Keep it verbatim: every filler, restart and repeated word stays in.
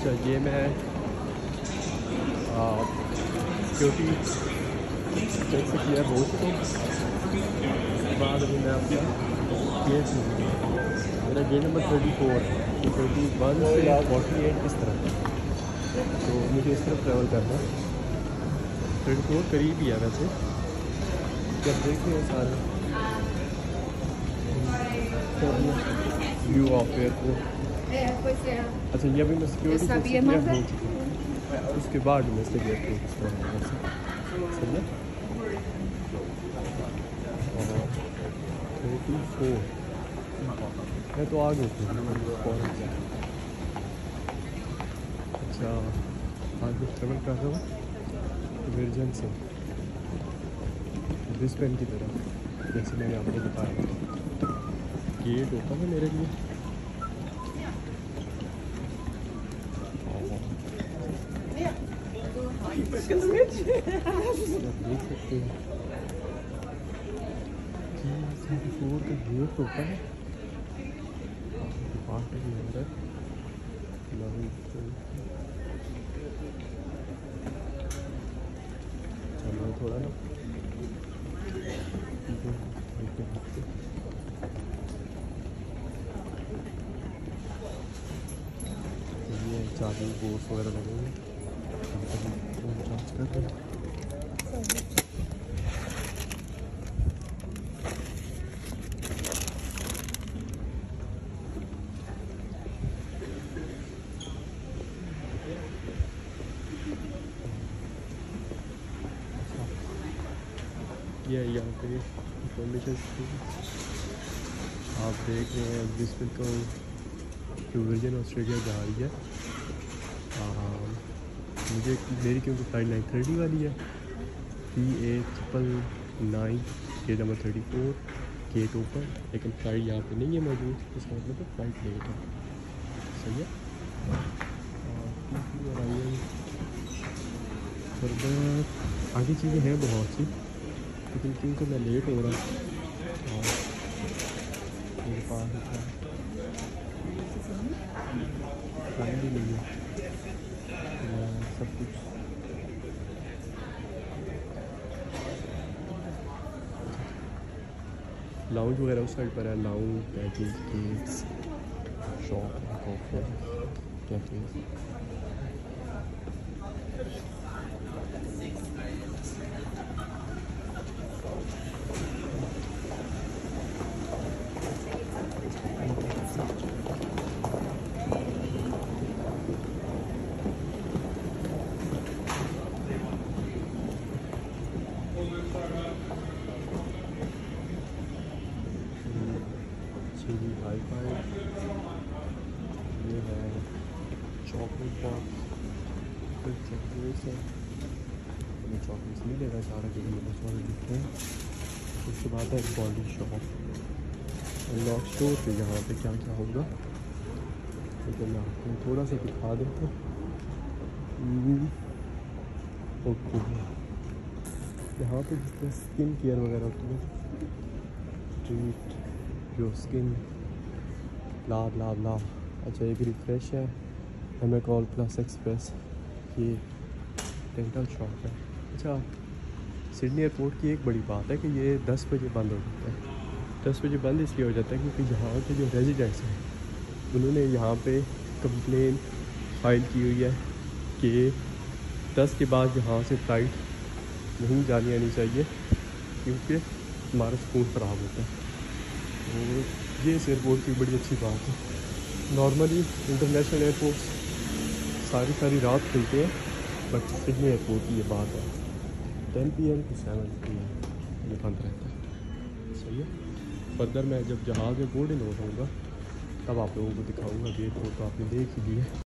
अच्छा ये मैं सिक्योरिटी चेक से किया बहुत तो बाद अभी मैं अपना गेट मेरा gate number thirty four thirty one से फोर्टी एट इस तरफ है, तो मुझे इस तरफ ट्रैवल करना है। थर्टी फोर करीब ही है वैसे, जब देखते हैं सारे व्यू ऑफ एयरपोर्ट। अच्छा ये अभी मैं सिक्योरिटी चेक से किया हो चुका है, उसके बाद में से एयरपोर्ट इस तरह है सही है। थर्टी फोर मैं तो आगे हूँ। अच्छा आगे ट्रेवल कर रहा हूँ वर्जन से ब्रिस्बेन की तरफ, जैसे मैंने आपको बताया गेट होता है मेरे लिए। देख सकते हैं फोर का गेट होता है के अंदर। चलो थोड़ा ना ये चार्जिंग बोर्ड्स वगैरह लगे हुए चार्ज कर रहे हैं। ये यहाँ पे इंफॉर्मेशन आप देख रहे हैं जिसमें तो वर्जिन ऑस्ट्रेलिया जा रही है। आ, मुझे मेरी क्योंकि फ्लाइट नाइन थर्टी वाली है, पी ए ट्रिपल नाइन के number thirty four gate open, लेकिन फ्लाइट यहाँ पे नहीं है मौजूद, इसका मतलब तो फ्लाइट लेट है सही है। फर्दर आगे चीज़ें हैं बहुत सी, लेकिन क्योंकि मैं लेट हो रहा हूँ और मेरे पास टाइम भी नहीं है सब कुछ। लाउंज वगैरह उस साइड पर है, lounge packing cakes shop coffee cafe. Wifi ये है चॉकलेट बॉक्स, फिर चॉकलेट्स है, हमें चॉकलेट्स नहीं लेना चाह रहा क्योंकि मेरे सारे दिखते हैं। उसके बाद है बॉडी शॉप अनलॉक स्टोर पे, यहाँ पे क्या क्या होगा लेकिन मैं आपको थोड़ा सा दिखा देता हूँ। ओके यहाँ पे जिसमें स्किन केयर वगैरह होती है, ट्रीट जो स्किन ला ला ला। अच्छा एक रिफ्रेश है, हमें कॉल प्लस एक्सप्रेस, ये डेंटल शॉप है। अच्छा सिडनी एयरपोर्ट की एक बड़ी बात है कि ये दस बजे बंद हो जाता है। दस बजे बंद इसलिए हो जाता है क्योंकि यहाँ के जो रेजिडेंट्स हैं उन्होंने यहाँ पे कंप्लेन फाइल की हुई है कि दस के बाद यहाँ से फ़्लाइट नहीं जानी आनी चाहिए क्योंकि हमारा स्कूल ख़राब होता है। और ये इस एयरपोर्ट की बड़ी अच्छी बात है। नॉर्मली इंटरनेशनल एयरपोर्ट सारी सारी रात खुलते हैं, बट सिडनी एयरपोर्ट की ये बात है ten P M to seven P M ये बंद रहता है सही है। फर्दर मैं जब जहाज़ में बोर्डिंग हो जाऊँगा तब आप लोगों को दिखाऊँगा। गेट तो आपने देख ही लिया।